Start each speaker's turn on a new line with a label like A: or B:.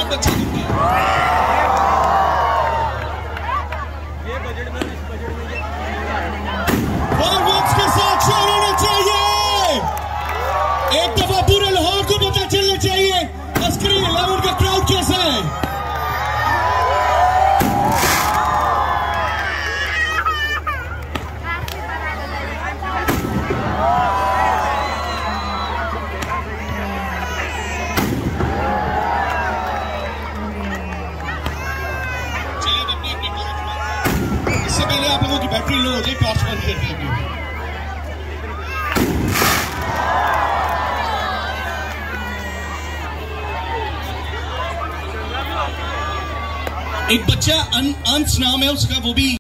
A: बहुत अच्छी गिफ्ट है।
B: ये बजट में, इस बजट में
C: के साथ शोर होना चाहिए। एक दफा पूरे लाहौर को पता चलना चाहिए अस्करी 11 का क्राउड कैसा है। इससे पहले आप लोगों की बैटरी लो हो जाए, टॉर्च बंद करते हैं। एक बच्चा अंश नाम है उसका, वो भी